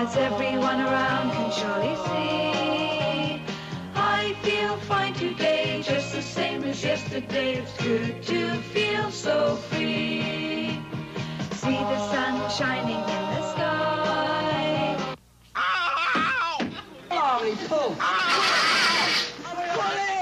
as everyone around can surely see. I feel fine today, just the same as yesterday. It's good to feel so free. See the sun shining in the sky. Ow! Holy pull! Ow!